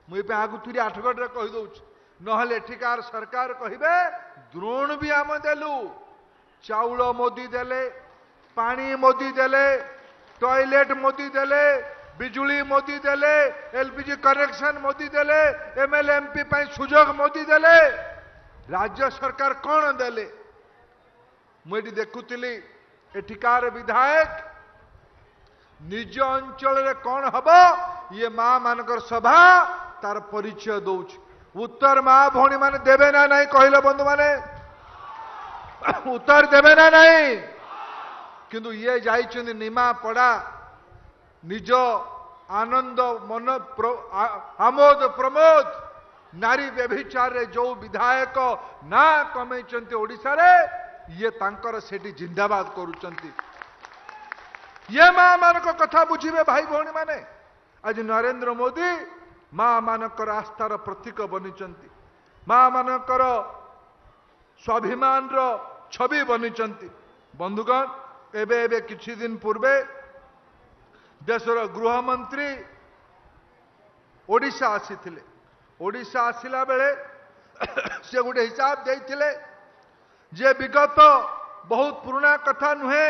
मुझे आगुरी आठगढ़ कहीदे नहले एठिकार सरकार कहे द्रोण भी आम देलु चाउल मोदी देले पानी मोदी देले टॉयलेट मोदी देले बिजुली मोदी देले एलपीजी कनेक्शन मोदी देले एमएलए एमपी पाई सुजोग मोदी देले राज्य सरकार कौन देले मुझे देखुली एठिकार विधायक निज अंचल कौन हम ये माँ मानकर सभा तार परिचय दौच उत्तर माँ भौणी माने देवे ना नहीं कहले बंधु माने उत्तर देवे ना नहीं किंतु ये जाइछन्ति निमापड़ा निज आनंद मन आमोद प्रमोद नारी व्यभिचार रे जो विधायक ना कमेचन्ति ओडिशा रे ये तांकर सेठी जिंदाबाद करूचन्ति ये माँ मानक कथा बुझिबे भाई भौणी माने आज नरेंद्र मोदी माँ मानकर आस्थार प्रतीक बनिचन्ति माँ मानकर स्वाभिमान रो छवि बनिचन्ति बंधुगण एबे एबे किछि दिन पूर्वे देशर गृहमंत्री ओडिशा आसीथिले ओडिशा आसिला बेले से गोटे हिसाब देइथिले जे विगत बहुत पुराना कथा नुहे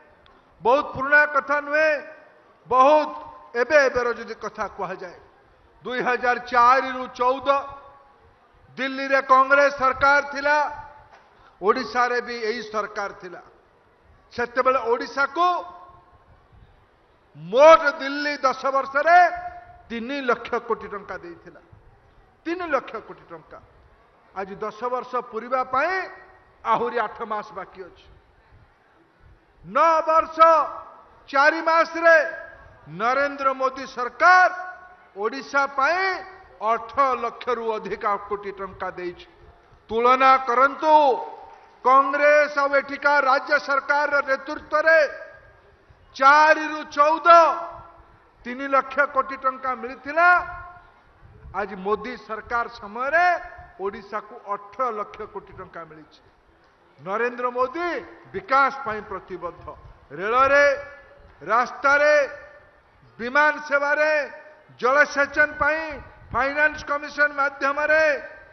बहुत एबे एबेर जदि कथा कहा जाए 2004 रु 14 दिल्ली रे कांग्रेस सरकार थिला ओडिशा रे भी यही सरकार थिला सेतेबेले ओडिशा को मोट दिल्ली 10 वर्ष रे 3 लाख कोटी टंका देइथिला 3 लाख कोटी टंका आज 10 वर्ष पूरीबा पाए आहुरी 8 मास बाकी अछि 9 वर्ष 4 मास रे नरेंद्र मोदी सरकार ओडिशा पाए 8 लाख रु अधिक कोटी टंका देइछ तुलना करंतु कांग्रेस और एठिका राज्य सरकार नेतृत्व रे 4 रु 14 3 लाख कोटी टंका मिलथिला आज मोदी सरकार समय रे ओडिशा को 18 लाख कोटी टंका मिली नरेंद्र मोदी विकास पाई प्रतिबद्ध रेल रे रास्ता रे विमान सेवा रे जलसेचन पाई फाइनेंस कमिशन माध्यम रे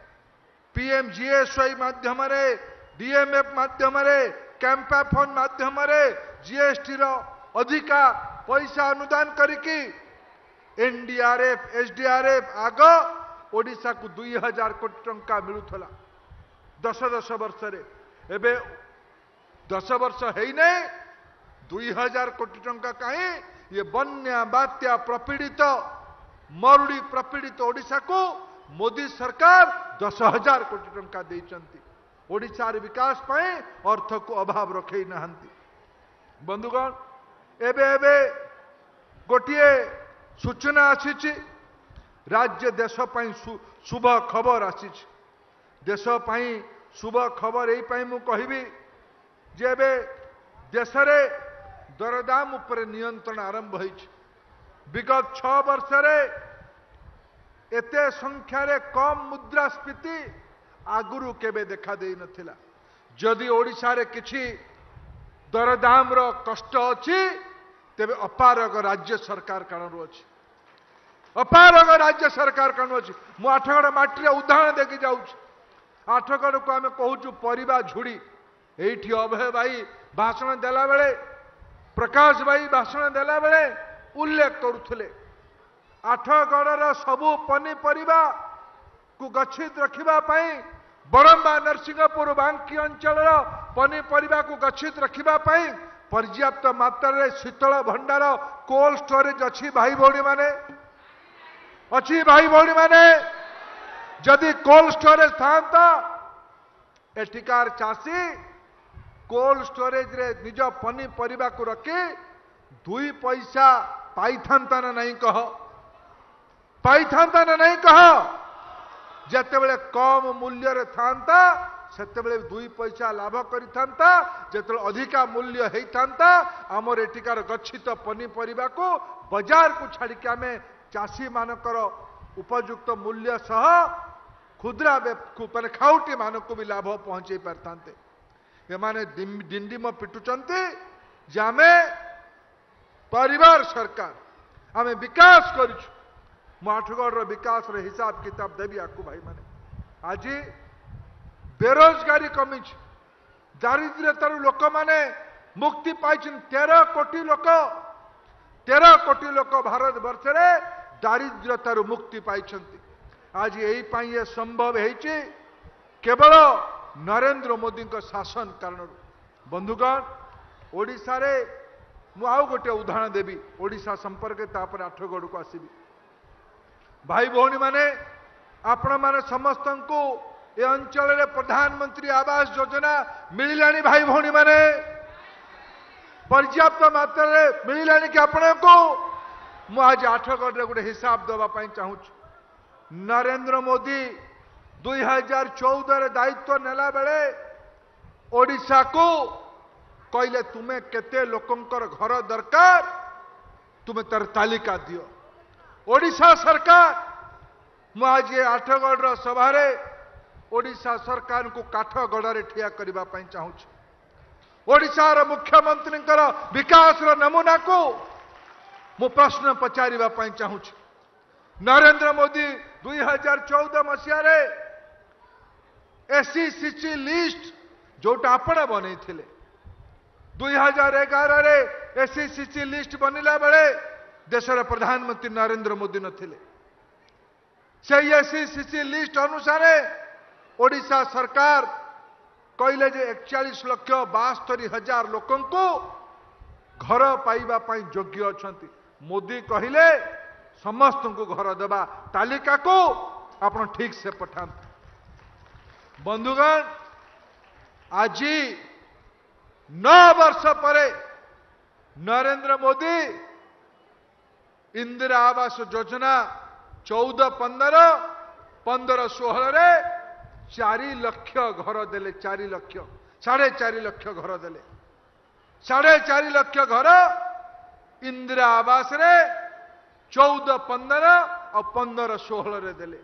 पीएमजीएसवाई माध्यम रे डीएमएफ माध्यम रे कैंपा फंड माध्यम रे जीएसटी रो अधिका पैसा अनुदान करिकी एनडीआरएफ एसडीआरएफ आग ओडिशा को 2000 कोटी टंका मिलुथला 10 वर्ष रे एबे 10 वर्ष हेई नै 2000 कोटी टंका कहीं ये बन्या बात्या प्रपीड़ित मरुड़ी प्रपीड़ित ओडिशा को मोदी सरकार 10,000 कोटी टंका देइचंती ओडिशार विकास पाए अर्थ को अभाव रखे नहांती बंधुगण एबे एबे गोटिए सूचना आसीची राज्य देश पाई शुभ खबर आसीची देश पाई शुभ खबर एई पाई मु कहिबी जे एबे देश रे दरदाम उपरे नियंत्रण आरंभ होइछ विगत 6 वर्ष रे एते संख्या रे कम मुद्रास्फीति आगुरु केबे देखा देई नथिला जदि ओडिशा रे किछि दरदाम रो कष्ट अछि तेबे अपारग राज्य सरकार कारण अछि अपारग राज्य सरकार कारण अछि मु आठगड़ माटी रे उदाहरण देखि जाउछ आठगड़ को आमे कहूछु परिबा झुड़ी एठी अभय भाई भाषण देला बेले प्रकाश भाई भाषण देला बेले उल्लेख करुथले आठगड़र सबु पनीपरिबा को गच्छित रखिबा पई बरंबा नरसिंहपुर बांकी अंचल पनीपरिबा को गच्छित रखिबा पई पर्याप्त मात्रा रे शीतल भंडार कोल्ड स्टोरेज अछि भाई भौणी माने जदि कोल्ड स्टोरेज था एठिकार चाषी कोल्ड स्टोरेज रे निज पनीपरिबा को रखी 2 पैसा पाई थांता ना नहीं कह जेतेबेले कम मूल्य रे थांता सेतेबेले 2 पैसा लाभ करिथांता जेतेबेले अधिका मूल्य हेइथांता हमर एठिकार गच्छित पनीपरिबा को बाजार को छाड़ी के आमे चाषी मानकर उपयुक्त मूल्य सह खुदरा माने खाउटी मानक भी लाभ पहुंचे पारतांते एमाने डिंडिम पिटुचंते जे आमे परिवार सरकार आमे विकास करिछु मु आठगढ़ विकास हिसाब किताब देवी आपको भाई माने। आज बेरोजगारी कमी, दारिद्र्यतार लोक माने मुक्ति पाई। 13 कोटी लोक भारत वर्ष रे दारिद्र्यतार मुक्ति पाई। आज यही संभव है केवल नरेंद्र मोदी शासन कारण। बंधुगण ओडिशा रे मु आउ गोटे उदाहरण देवी ओडिशा संपर्क तापर आठगढ़ को आसबि। भाई भौणी माने आपण माने समस्त को ए अंचल रे प्रधानमंत्री आवास योजना मिलानी। भाई भौणी माने पर्याप्त मात्रा रे मिलानी कि आपण को। मु आज आठगढ़ रे गोटे हिसाब देवा चाहूँ। नरेंद्र मोदी 2014 रे दायित्व नेला बेले ओडिशा को कहले तुम्हें केते लोकंकर घर दरकार तुम्हें तर तालिका दियो। ओडिशा सरकार मु आज आठगढ़ सभा ओडिशा सरकार को काठगढ़ ठिया करने चाहूँ। ओडिशार मुख्यमंत्री विकास नमूना को मु प्रश्न पचारिबा चाहूँ। नरेंद्र मोदी 2014 मसीह एससीसी लिस्ट जोटा आपण बन 2011 रे एससीसी लिस्ट बनला बेले देशर प्रधानमंत्री नरेंद्र मोदी नथिले। से एससीसी लिस्ट अनुसार ओडिशा सरकार कहले जे 41,72,000 लोकों को घर पाइबा योग्य अछंती। मोदी कहले समस्त को घर देवा तालिका को आपण ठीक से पठा। बंधुगण आज 9 वर्ष परे नरेंद्र मोदी इंदिरा आवास योजना 14-15, 15-16 रे 4 लाख घर देले। 4 लाख 4.5 लाख घर देले। 4.5 लाख घर इंदिरा आवास रे 14-15 और 15-16 रे देले।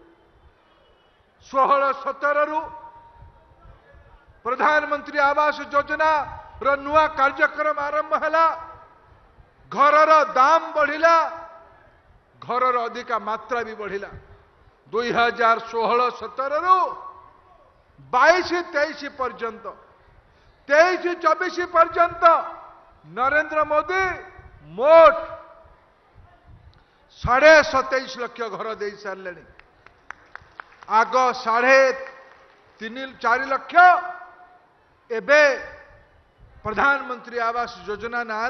16-17 रु प्रधानमंत्री आवास योजना रो नुआ कार्यक्रम आरंभ हैला। घरर दाम बढ़िला, घरर अधिका मात्रा भी बढ़िला। 2016-17 रु 22-23 पर्यंत 23-24 पर्यंत नरेंद्र मोदी मोट 27.5 लाख घर दे सारे। आग 3.5-4 लाख एबे प्रधानमंत्री आवास योजना ना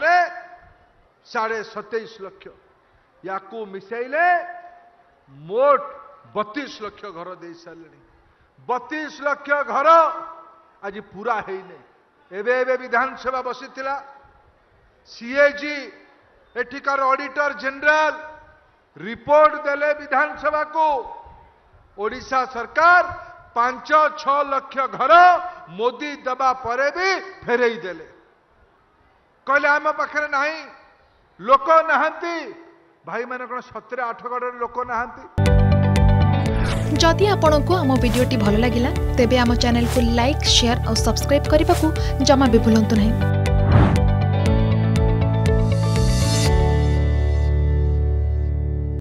27.5 लाख या मिसाइले मोट 32 लाख घर दे सारे। 32 लाख घर आज पूरा है एबे विधानसभा बसी सीएजी एठिकार ऑडिटर जनरल रिपोर्ट देले विधानसभा को। ओडिशा सरकार 5-6 लाख घर मोदी दबा परे भी फेरई देले। कहले आम पाखे नहीं लोक नहांती। भाई मैंने कौन 17-8 लोक नहांती। जदि आपंक आम भिडी भल लगा तेब आम चैनल को लाइक शेयर और सब्सक्राइब करने को जमा भी भूलु नहीं।